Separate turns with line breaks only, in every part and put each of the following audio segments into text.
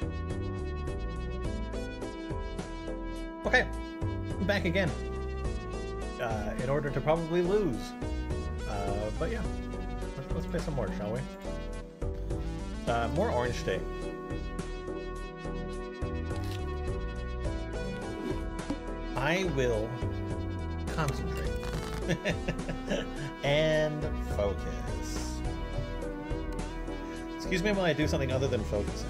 Okay, I'm back again. In order to probably lose. But yeah, let's play some more, shall we? More Orange State. I will concentrate and focus. Excuse me while I do something other than focusing.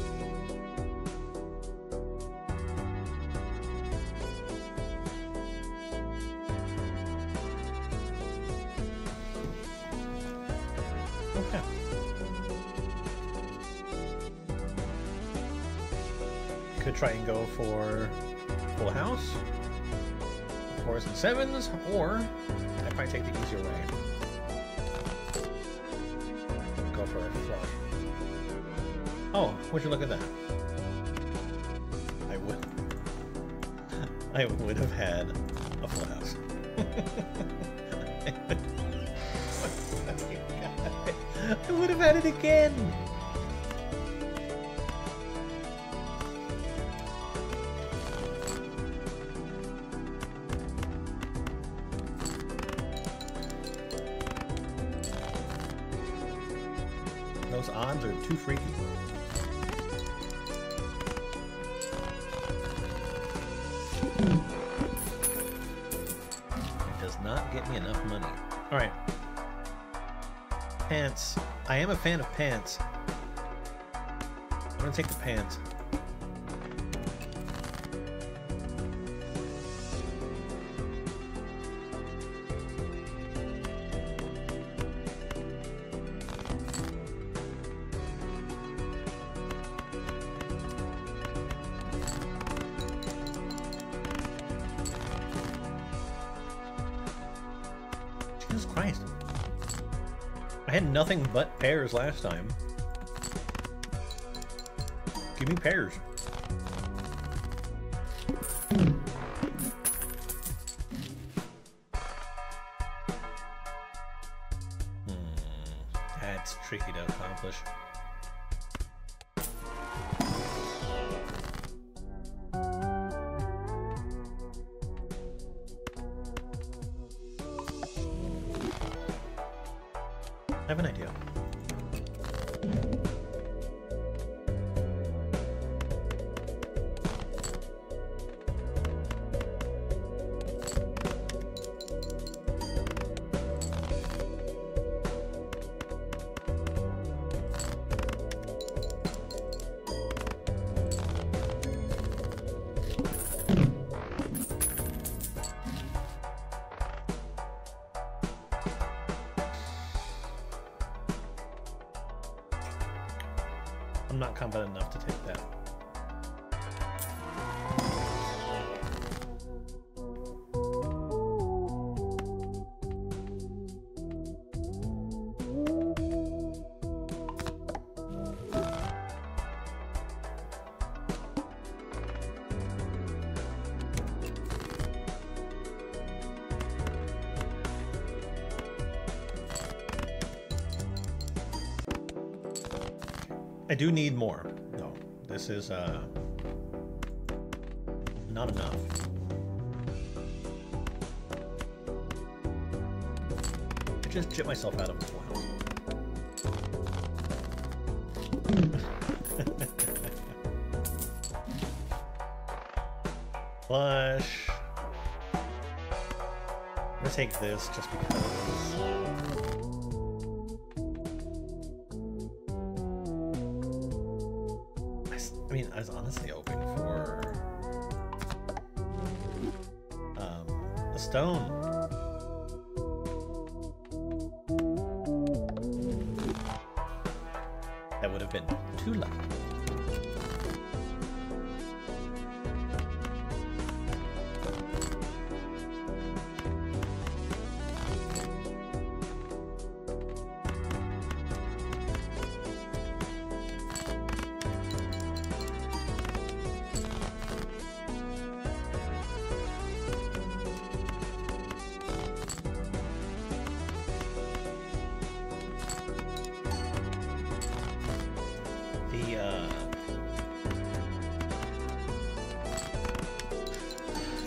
Okay. Could try and go for full house, 4s and 7s, or I'd probably take the easier way. Go for a flush. Oh, would you look at that? I would have had a full house. I would have had it again. Those odds are too freaky. It does not get me enough money. Alright. Pants. I am a fan of pants. I'm gonna take the pants. Jesus Christ. I had nothing but pairs last time. Give me pairs. That's tricky to accomplish. I have an idea. I'm not competent enough to take that. I do need more, though. This is, not enough. I just jit myself out of a full house. Flush. I'm gonna take this just because. I mean, I was honestly hoping for a stone. That would have been too lucky.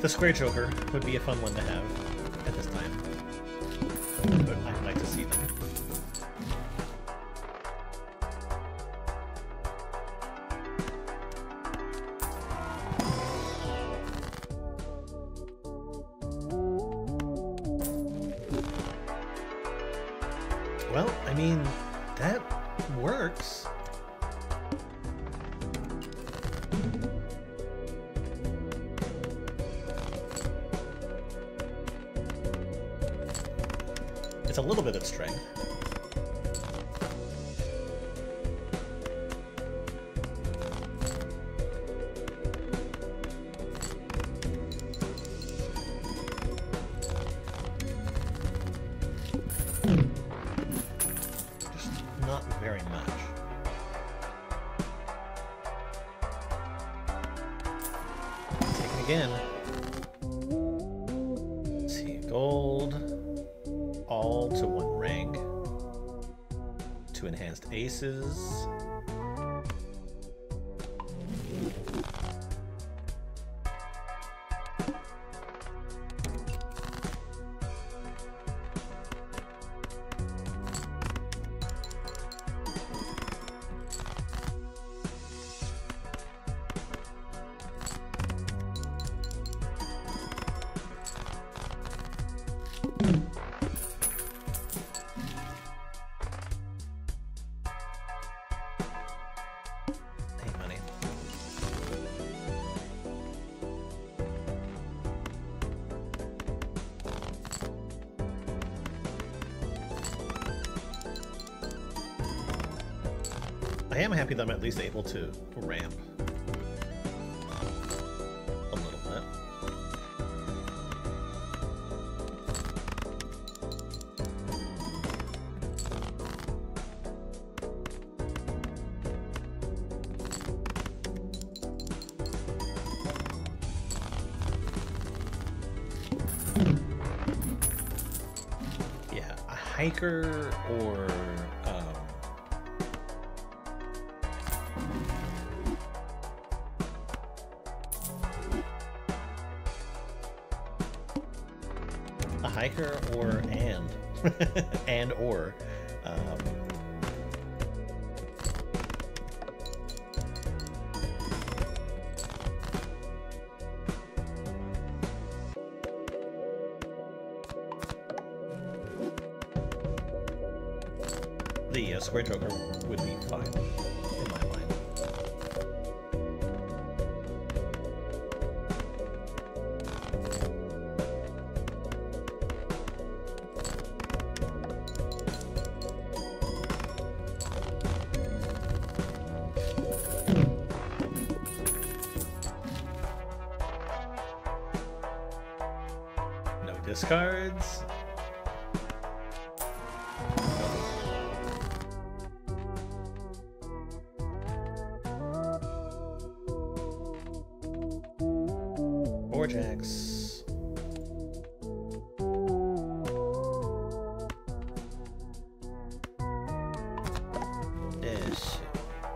The square joker would be a fun one to have at this time. But I'd like to see them. Well, I mean, that works. It's a little bit of strength. Very much. Take it again. Let's see, gold, all to 1 rank, 2 enhanced aces. I am happy that I'm at least able to ramp a little bit. Yeah, a hiker or hiker or and or the square joker would be fine in my mind. Discards. Four jacks. Ish.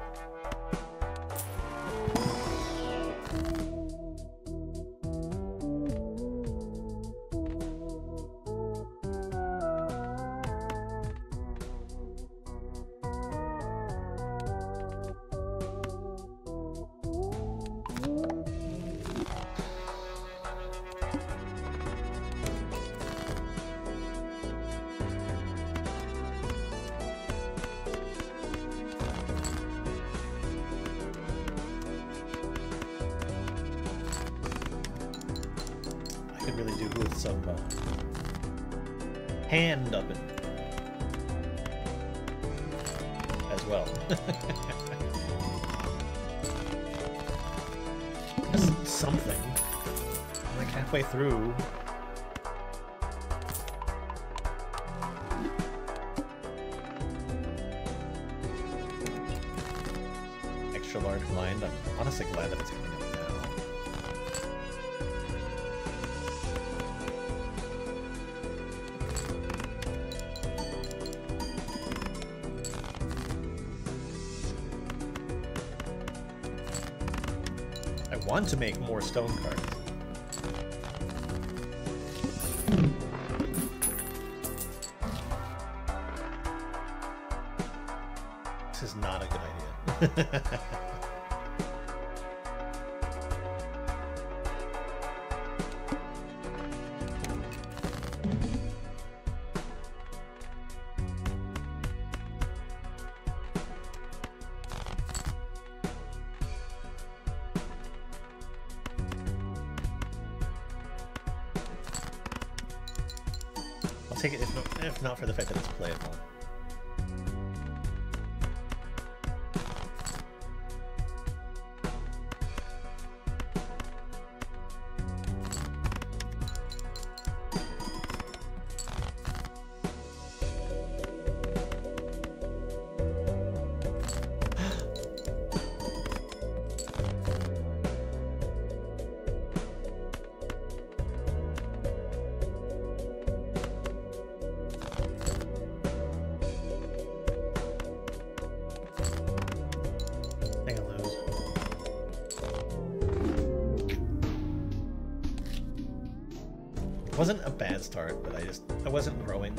Really do with some hand up it as well. Just something. I'm like halfway through. Extra large blind. I'm honestly glad that it's coming up now. I want to make more stone cards. I'll take it if not for the fact that it's playable. It wasn't a bad start, but I wasn't growing.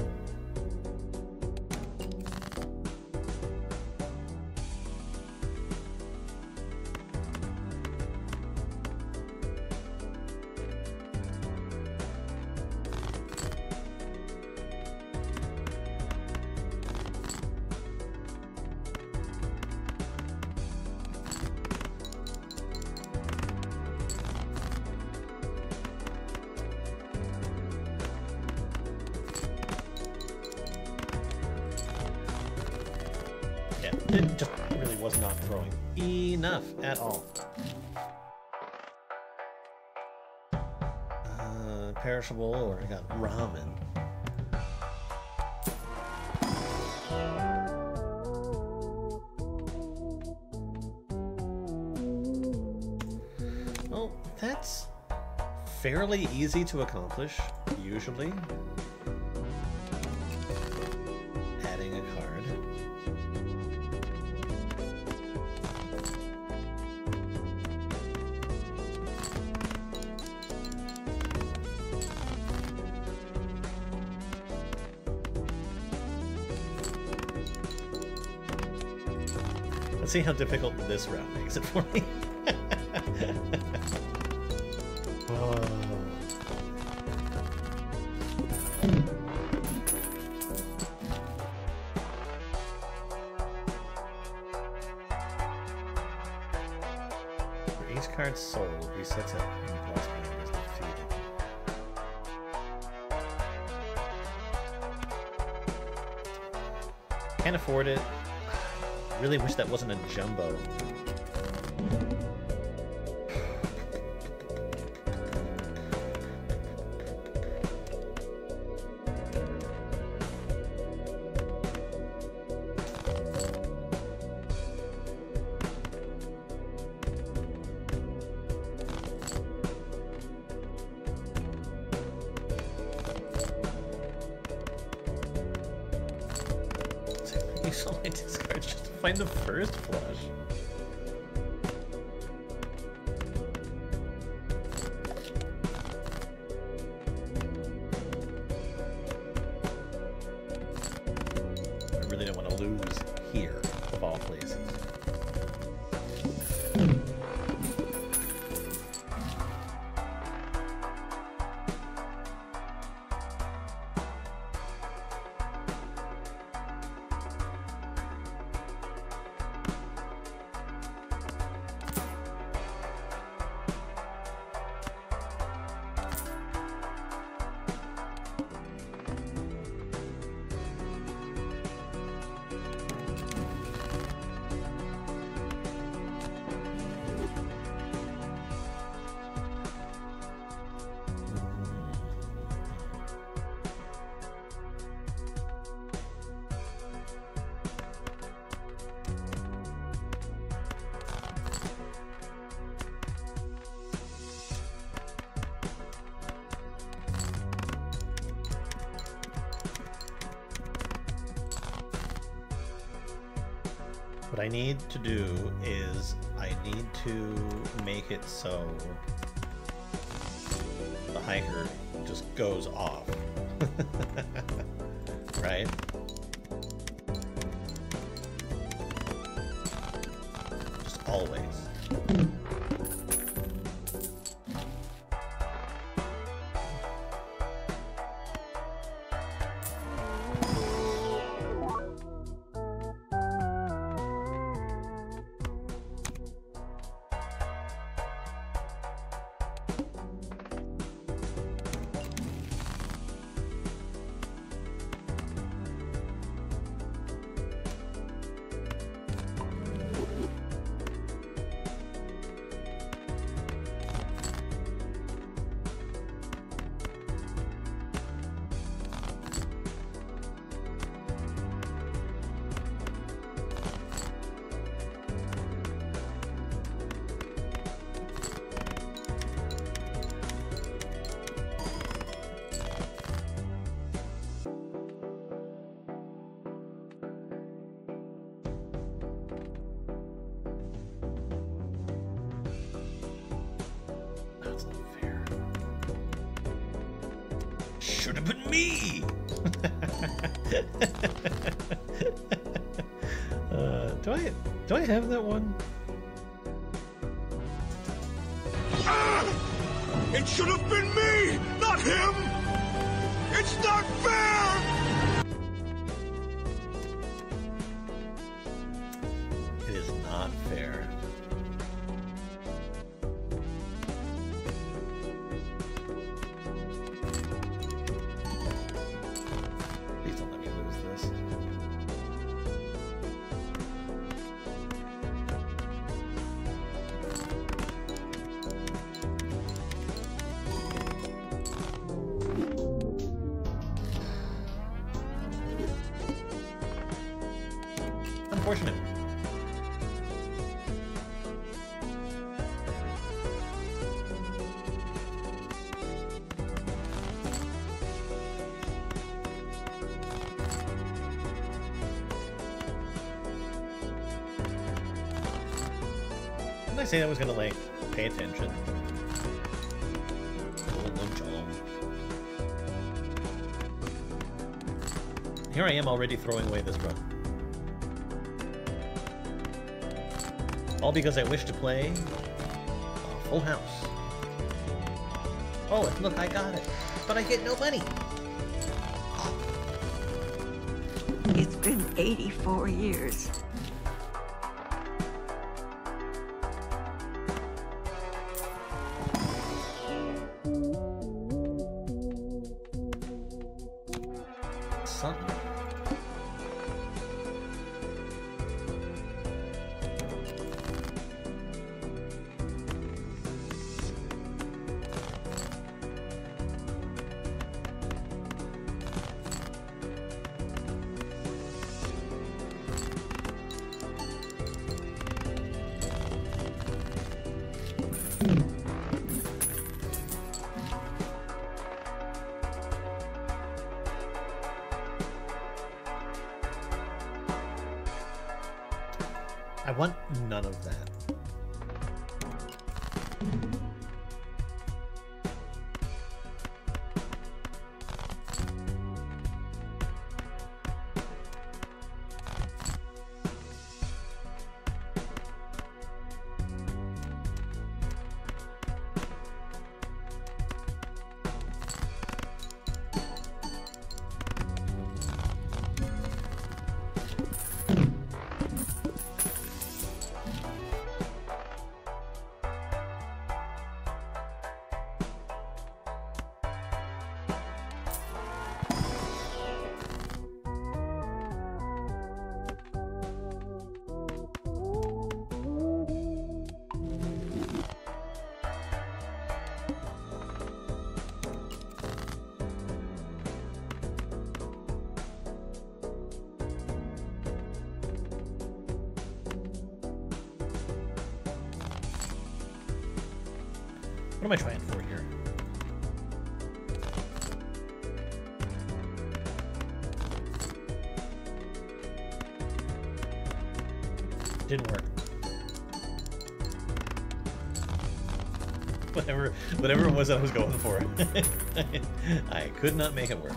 It just really was not throwing enough at all. Perishable, or I got ramen. Well, that's fairly easy to accomplish, usually. Adding a card. Let's see how difficult this round makes it for me. Oh. For each card sold, resets it and the boss player is defeated. Can't afford it. Really wish that wasn't a jumbo. You saw my discards just to find the first flush. I really don't want to lose here, of all places. What I need to do is I need to make it so the hiker just goes off. Right? always. That's not fair. Should have been me! Do I have that one?
It should have been me, not him! It's not fair!
It is not fair. Please don't let me lose this. Unfortunate. Didn't I say I was gonna, like, pay attention? Here I am already throwing away this run. All because I wish to play a full house. Oh, look, I got it. But I get no money.
It's been 84 years.
Something. I want none of that. What am I trying for here? Didn't work. Whatever it was that I was going for. I could not make it work.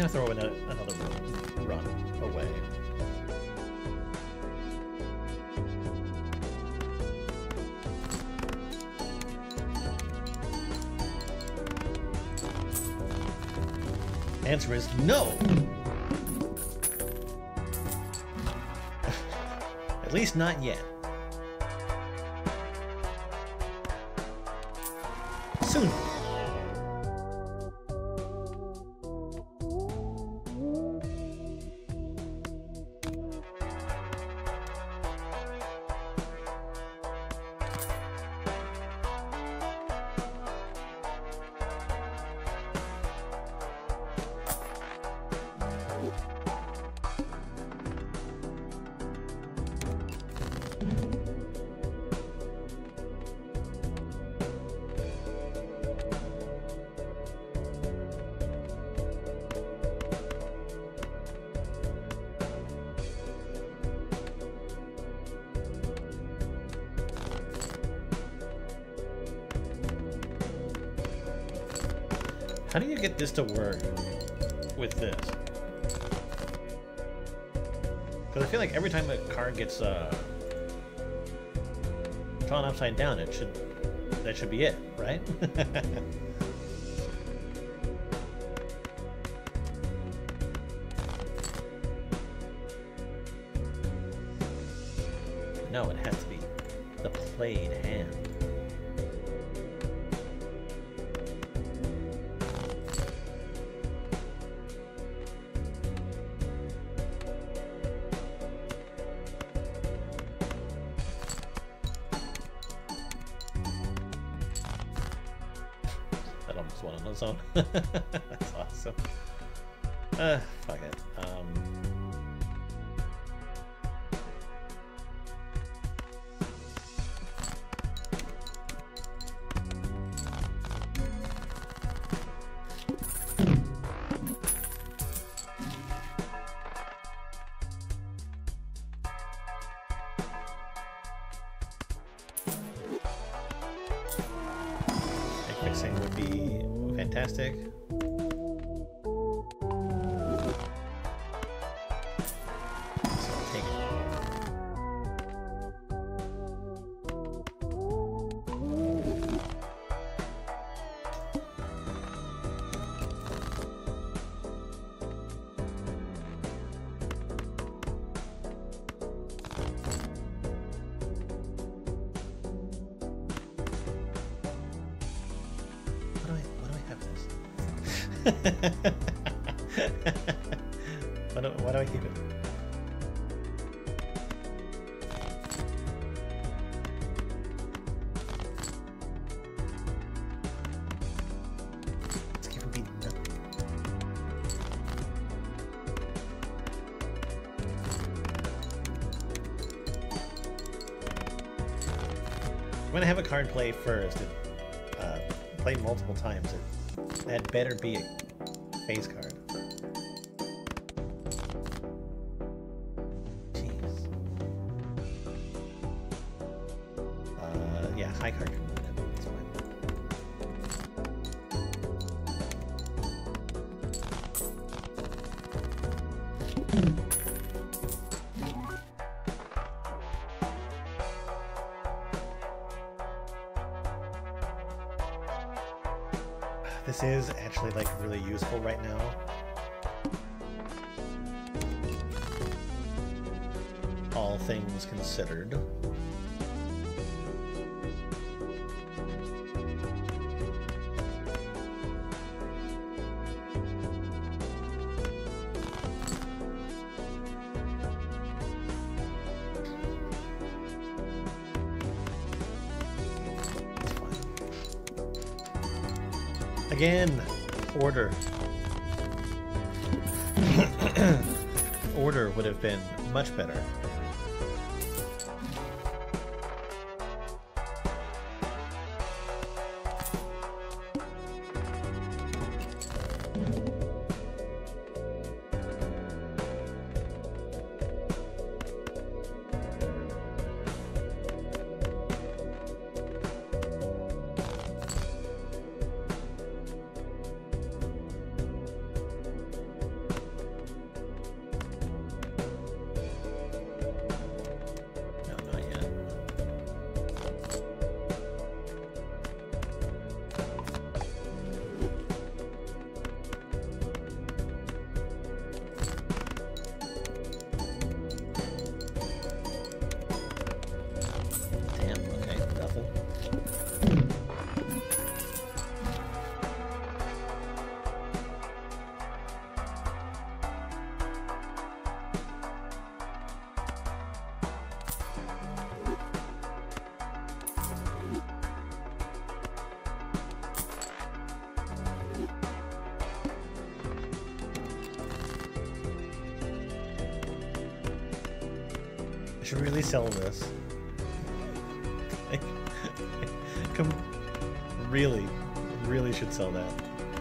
gonna throw in another run away. Answer is no! At least not yet. Soon. How do you get this to work with this? Because I feel like every time a card gets drawn upside down, that should be it, right? No, it has to be the played hand. One on its own. That's awesome. Fuck it. Fixing would be fantastic. So I'll take it. Why do I keep it? Let's give him nothing. When I have a card play first, play multiple times, that better be a face card. Jeez. Yeah, high card can win it. That's fine. This is actually like really useful right now. All things considered. Again, order. Order would have been much better. I should really sell this. Like, come, really should sell that.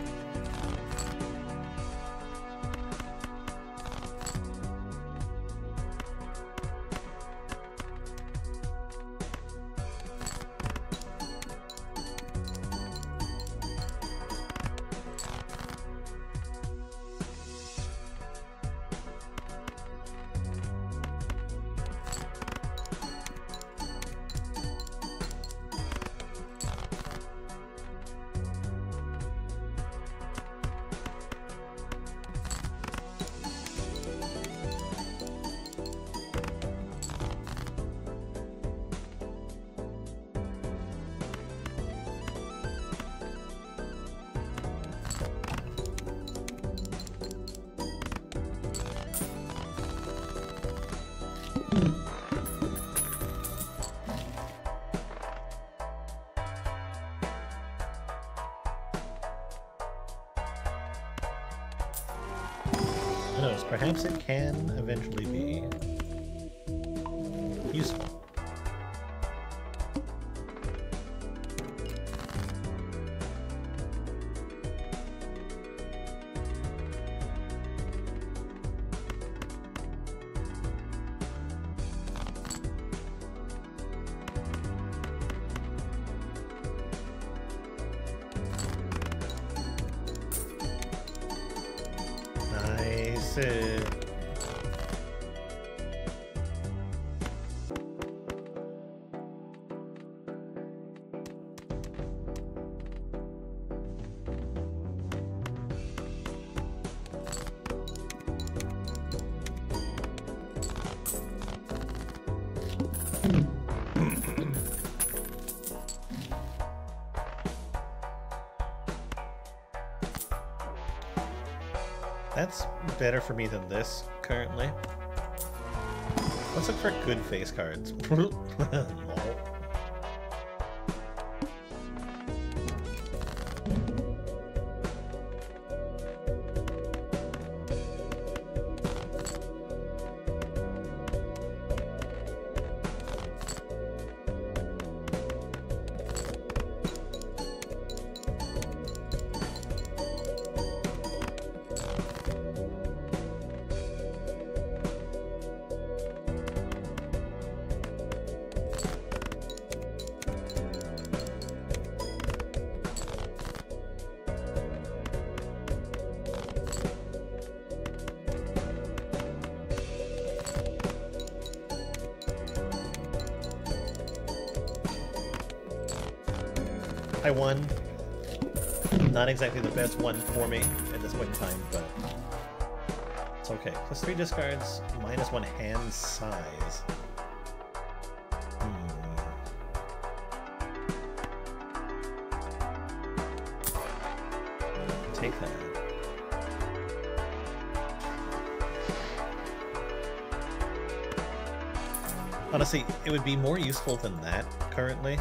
Who knows, perhaps it can eventually be useful. That's better for me than this, currently. Let's look for good face cards. Lol. I won. Not exactly the best one for me at this point in time, but it's okay. Plus 3 discards, minus 1 hand size. Take that. Honestly, it would be more useful than that currently.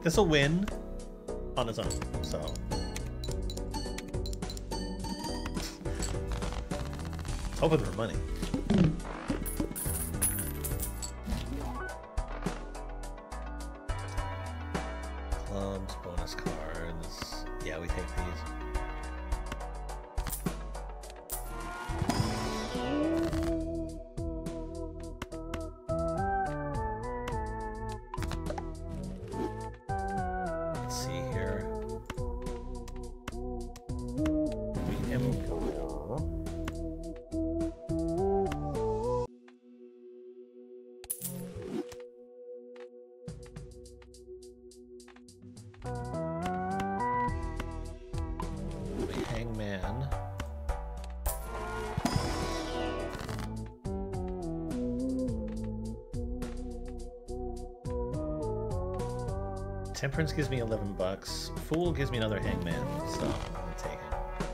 This'll win on its own, so. Hoping for money. Clubs, bonus cards. Yeah, we take these. Let's see here. We embroil. Hangman. Temperance gives me 11 bucks. Fool gives me another hangman, so I'm gonna take it.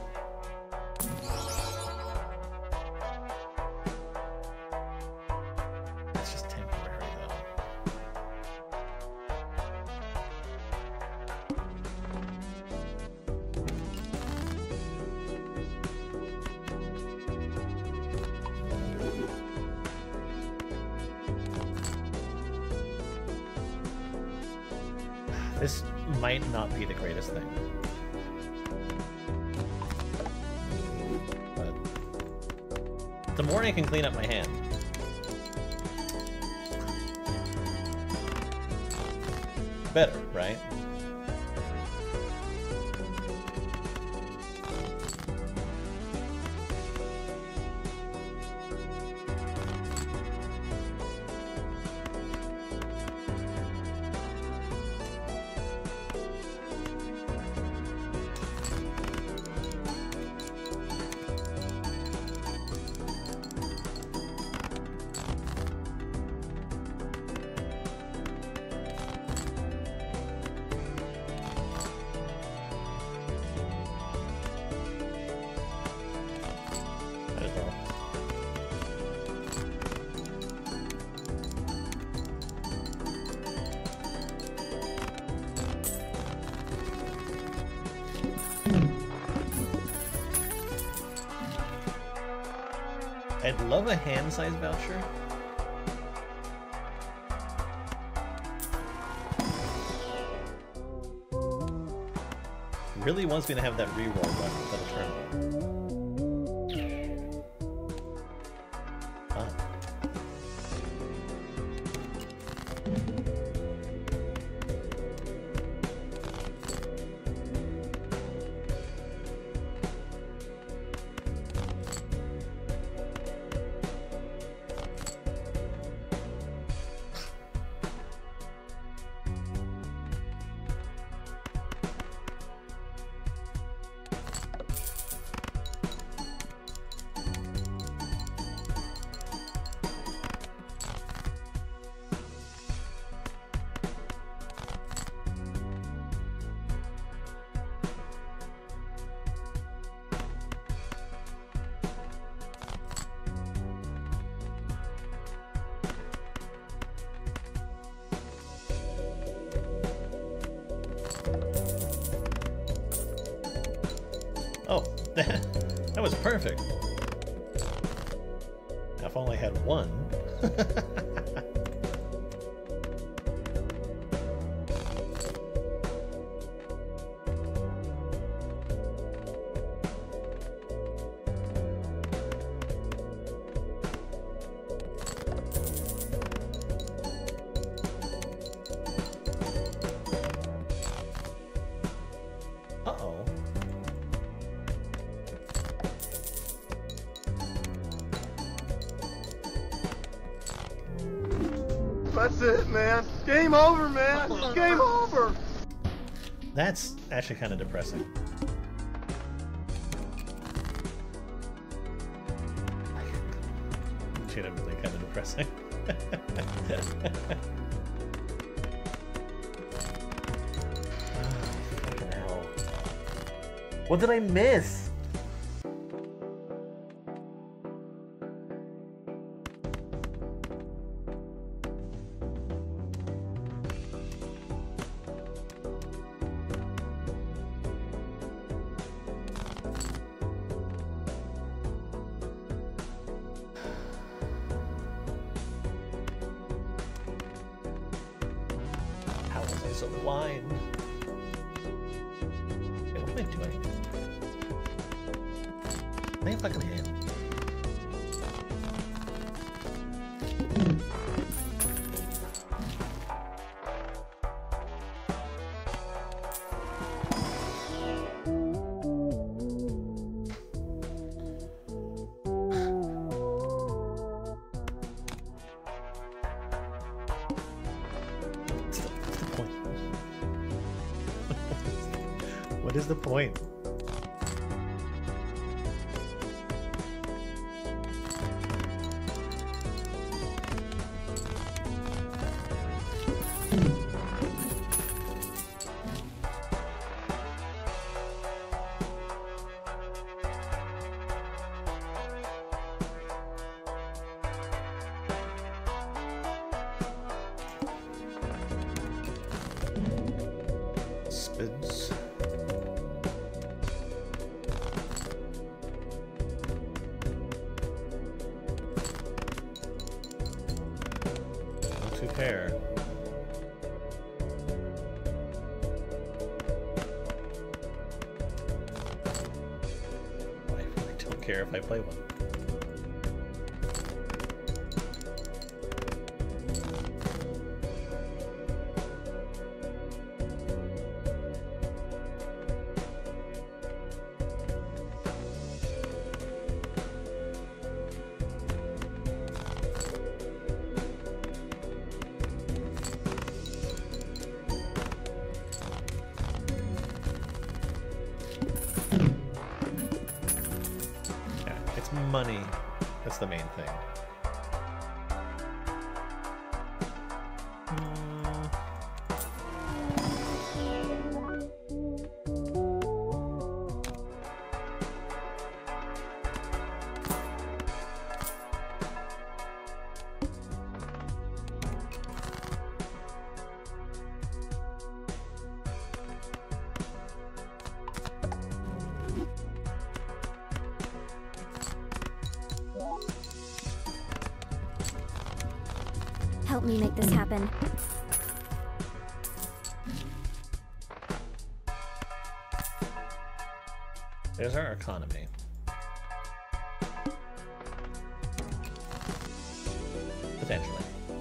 It's just temporary though. This might not be the greatest thing. But the more I can clean up my hand. Better, right? I'd love a hand size voucher. Really wants me to have that reroll button instead of turn. Ah. Oh, that was perfect. If only I had one. Uh-oh.
That's it, man. Game over, man. Game over.
That's actually kind of depressing. Legitimately kind of depressing. Fucking hell. What did I miss? How was I so blind? Wait, what am I doing? I think if I can hit. What is the point? Spids. Pair. I really don't care if I play one. Money. That's the main thing.
Help me make this happen.
There's our economy. Potentially.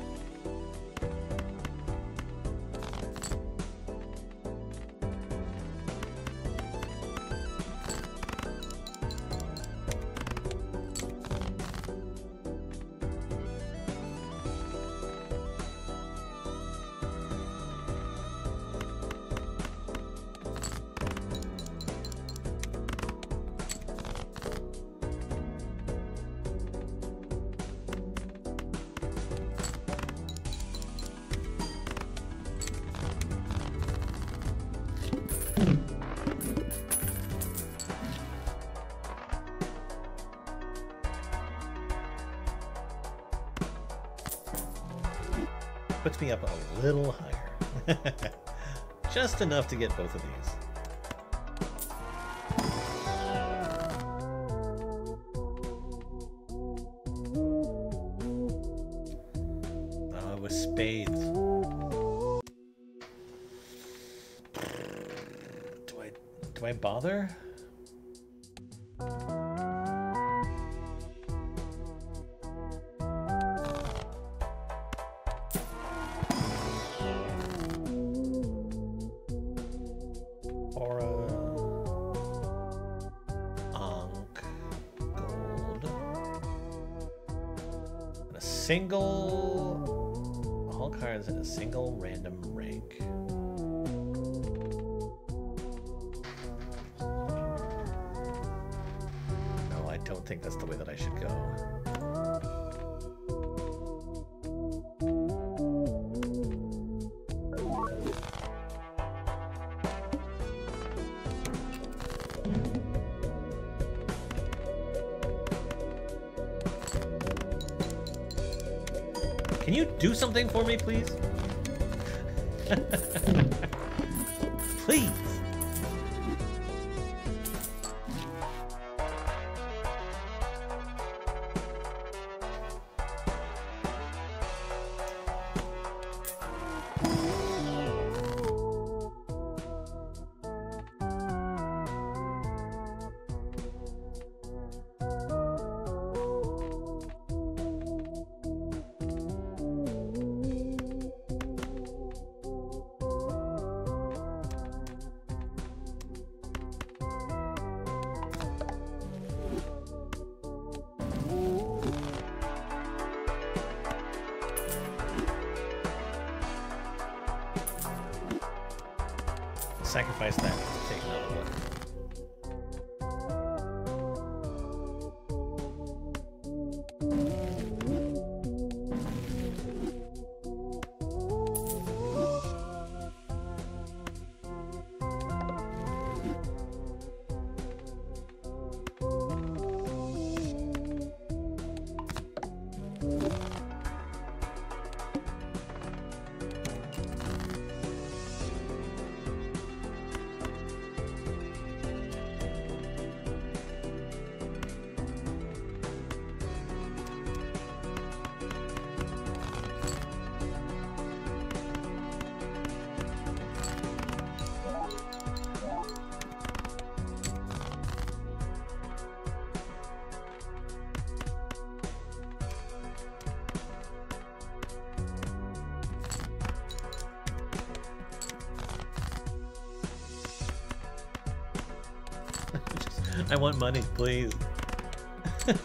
Puts me up a little higher. Just enough to get both of these. Oh, with spades. Do I bother? Single all cards in a single random rank. No, I don't think that's the way that I should go. Can you do something for me, please? Please! sacrifice that to take another look. I want money, please. Give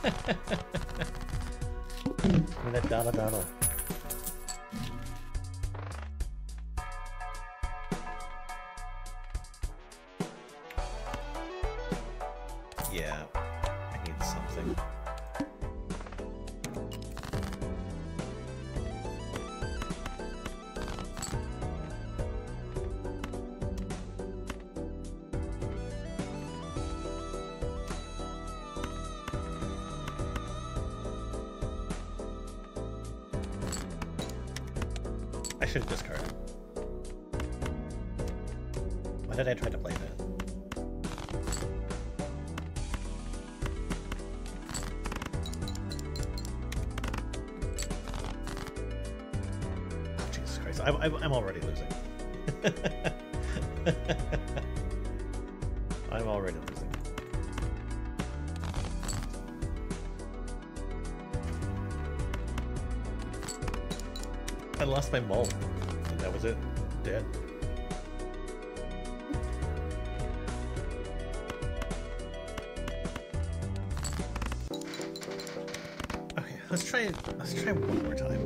me that dollar. Yeah, I need something. I should discard it. Why did I try to play that? Jesus Christ, I'm already losing. I'm already losing. I lost my mole, and that was it. Dead. Okay, let's try one more time.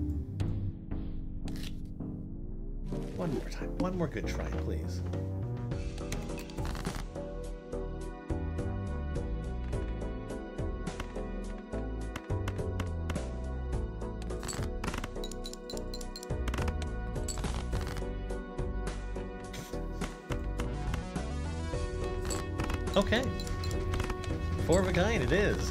One more time. One more good try, please. Okay. Four of a kind it is.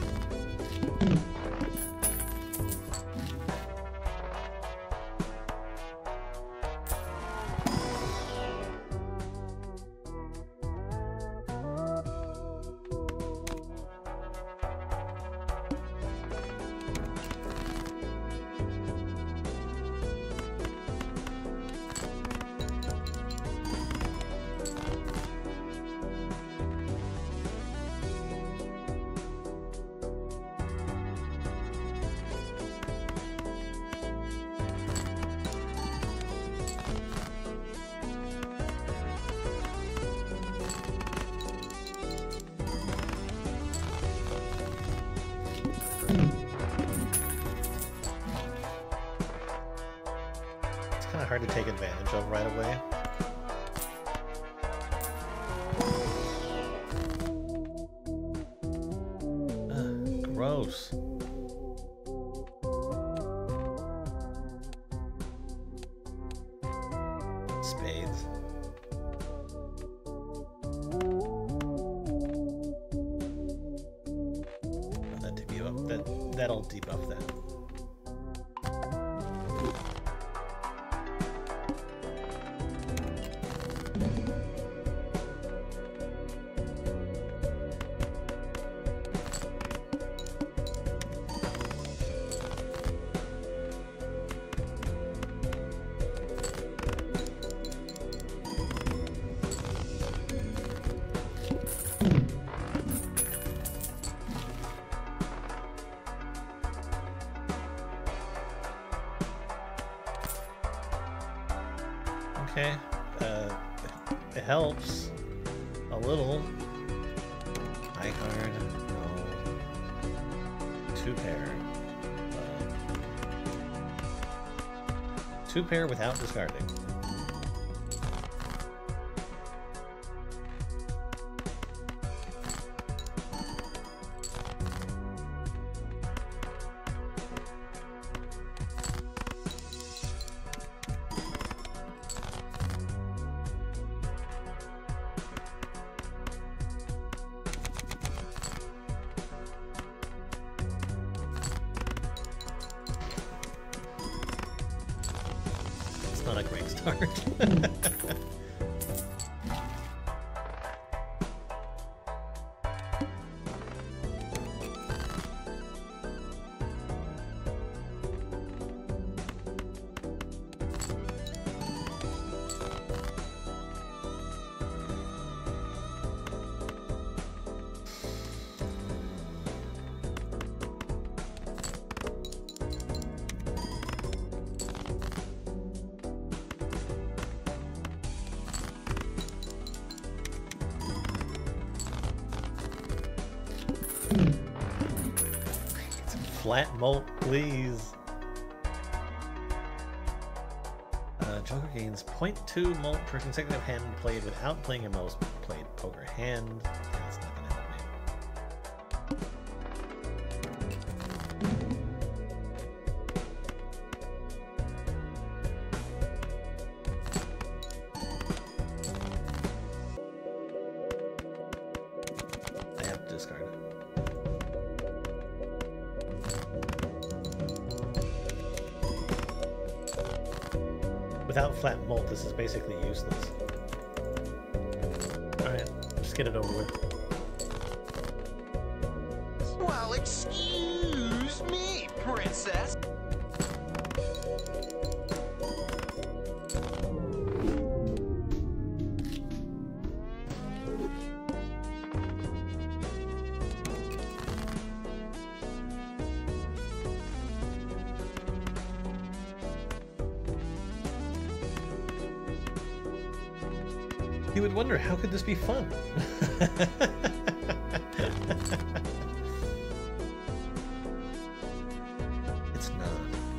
It's kind of hard to take advantage of right away. Gross. Spades. That debuff, that'll debuff that. Okay, it helps a little. High card, no. Two pair. Two pair without discarding. great start. Flat malt, please. Joker gains 0.2 malt per consecutive hand played without playing a most played poker hand. That's not gonna help me. I have to discard it. Without flat malt, this is basically useless. Alright, just get it over with.
Well, excuse me, princess.
You would wonder, how could this be fun? It's not.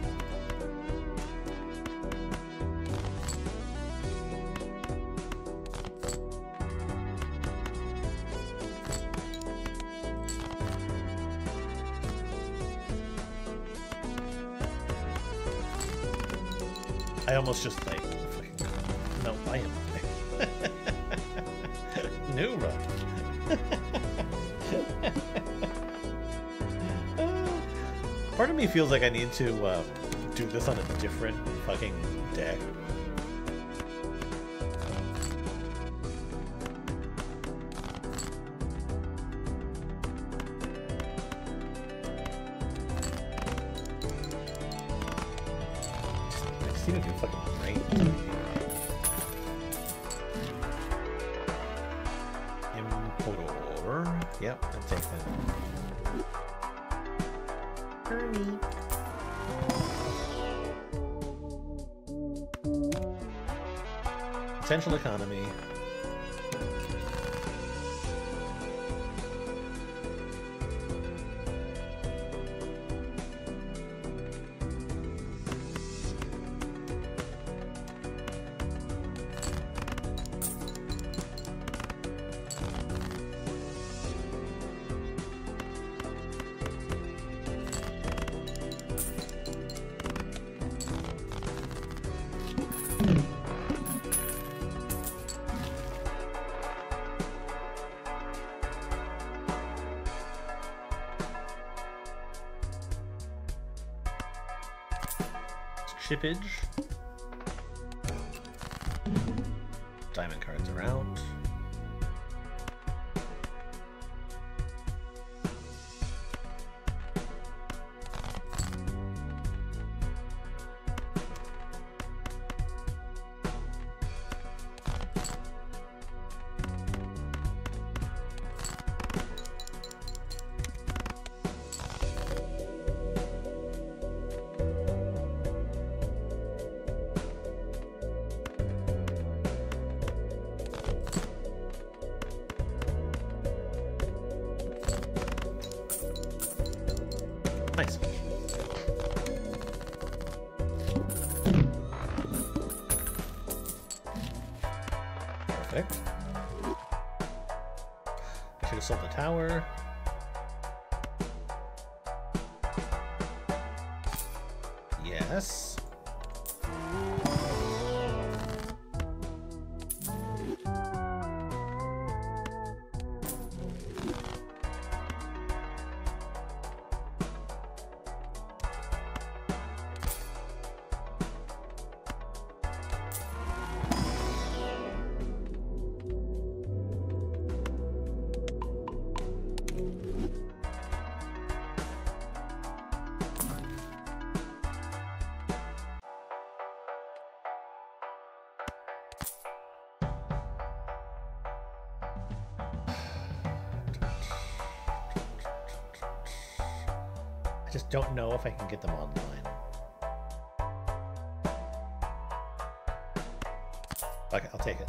I almost just like, no, I am. Numa. Part of me feels like I need to do this on a different fucking deck. I just need to do fucking range. Yep, I'll take that. Ernie. Potential economy. Shippage. Diamond cards are out. Nice. Perfect. I should have sold the tower. Yes. I just don't know if I can get them online. Okay, I'll take it.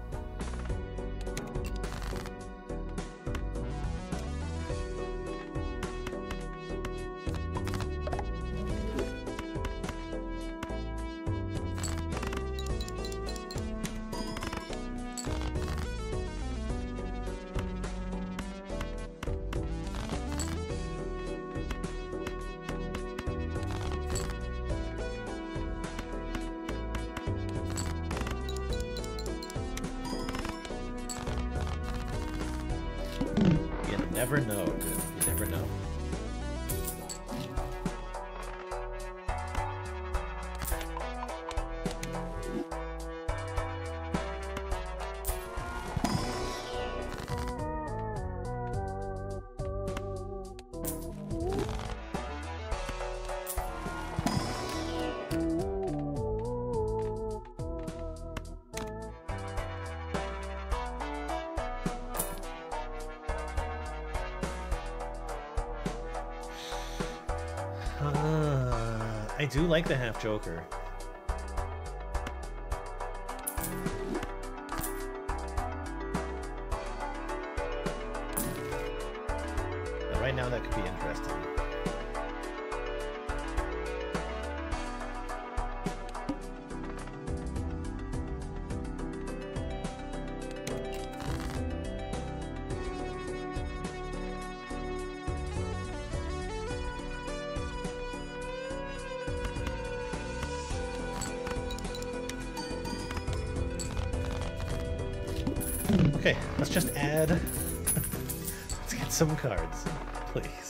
Never know, dude. You never know. I do like the half Joker. But right now that could be interesting. Okay, let's just add. Let's get some cards, please.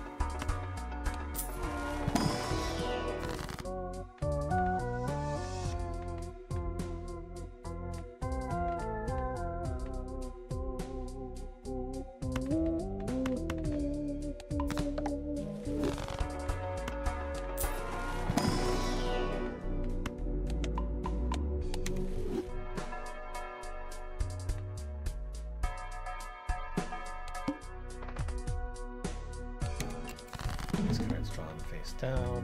Down.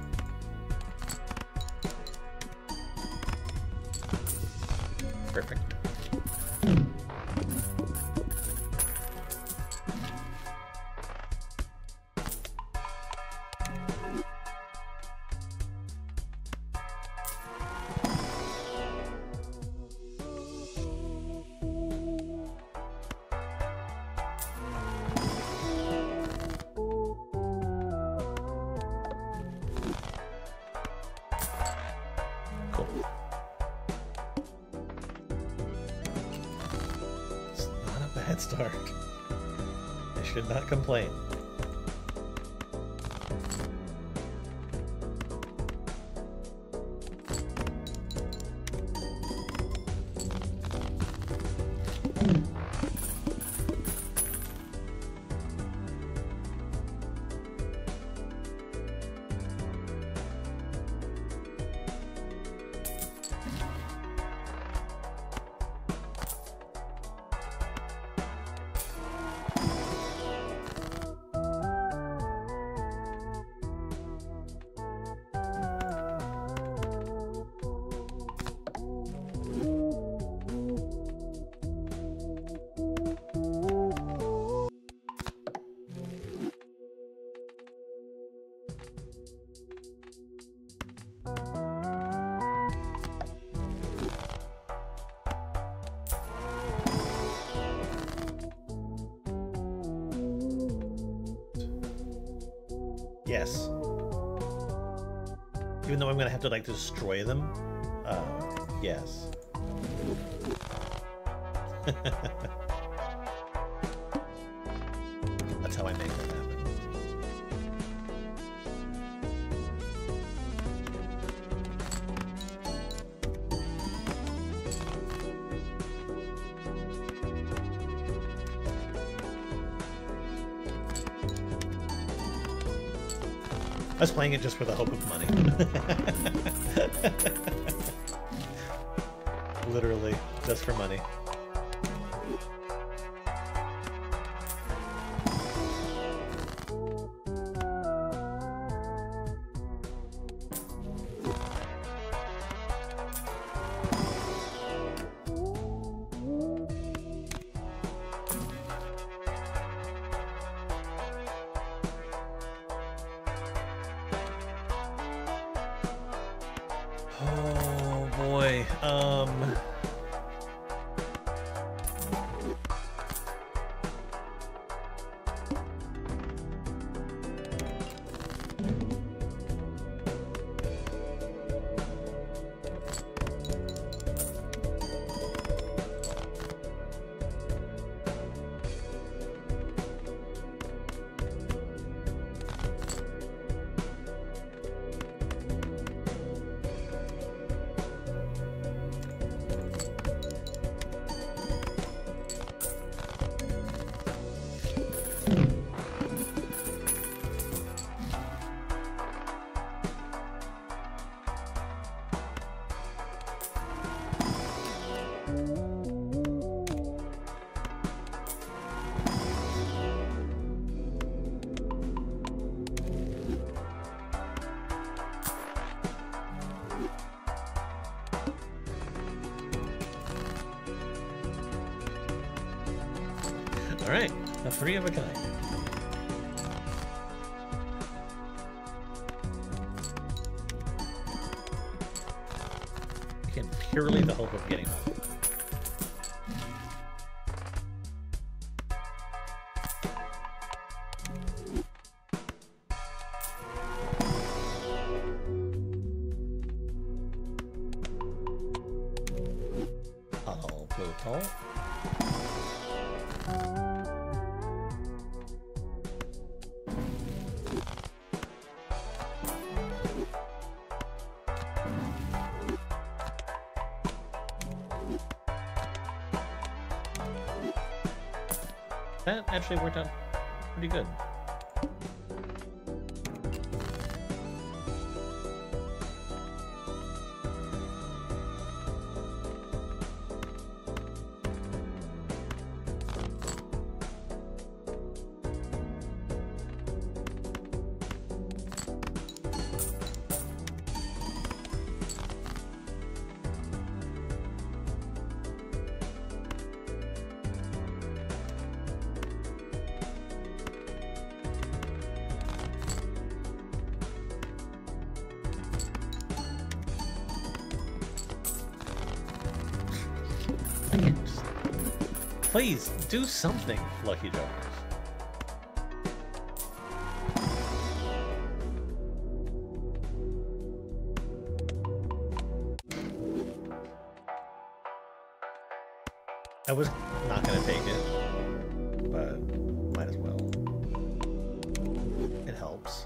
Perfect. Bad start. I should not complain. Yes. Even though I'm gonna have to like destroy them. Yes. That's how I make that happen. I was playing it just for the hope of money. Literally, just for money. Alright, a 3 of a kind. Again, purely the hope of getting money. I'll go tall. That actually worked out pretty good. Please, do something, Lucky Jokers. I was not gonna take it, but might as well. It helps.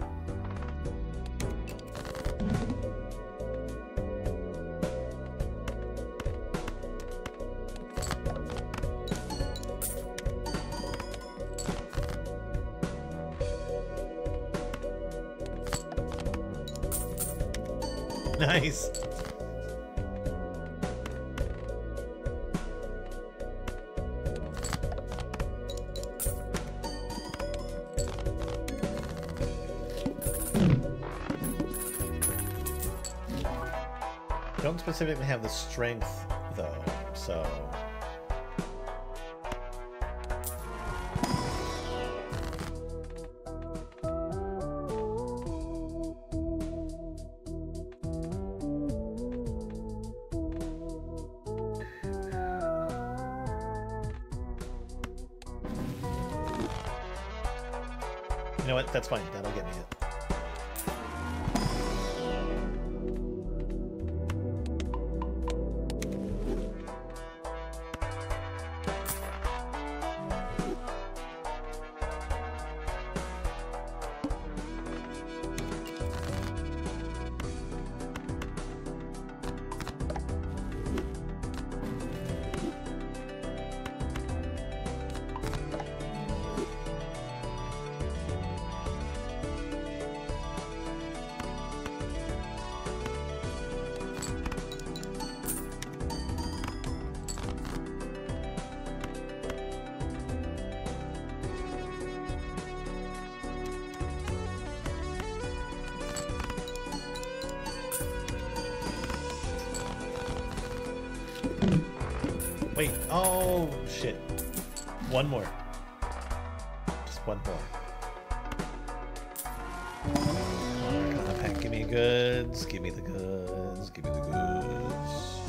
Nice. Don't specifically have the strength, though, so... You know what? That's fine. That'll get me it. Wait, oh shit. One more. Just one more. Oh, pack, give me goods, give me the goods, give me the goods.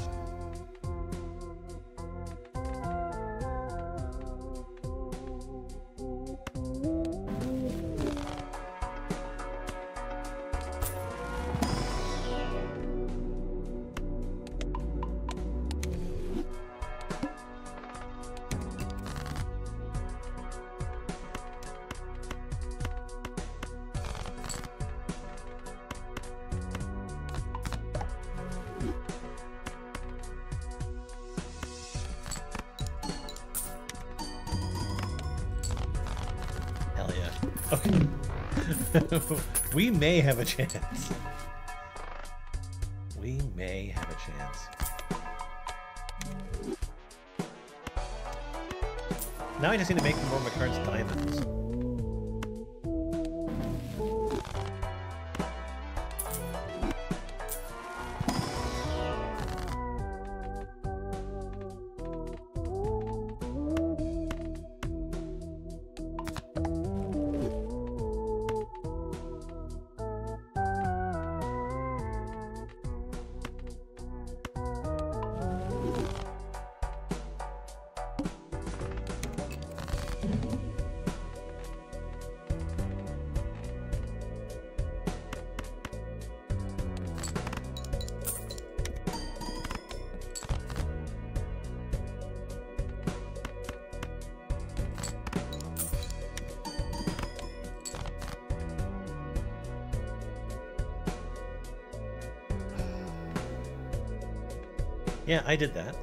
Okay. We may have a chance. We may have a chance. Now I just need to make more of my cards diamonds. Yeah, I did that.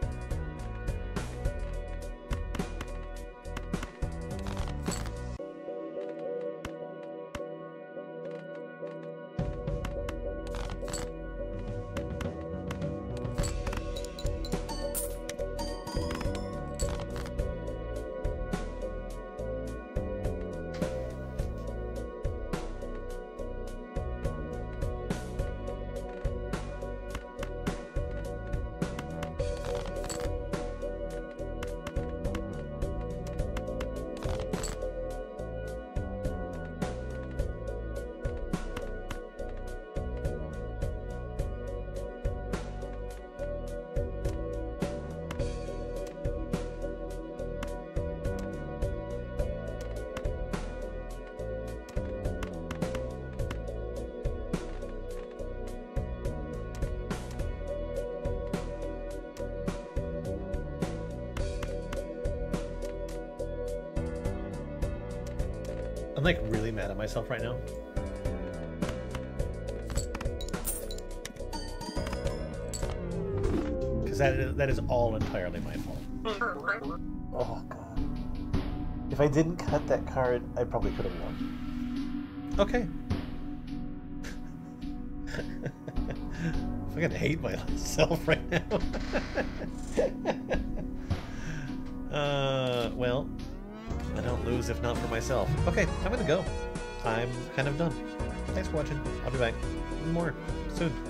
I'm like really mad at myself right now. Because that is all entirely my fault. Oh god. If I didn't cut that card, I probably could have won. Okay. I fucking hate myself right now. Well, I don't lose if not for myself. Okay, I'm gonna go. I'm kind of done. Thanks for watching. I'll be back. More soon.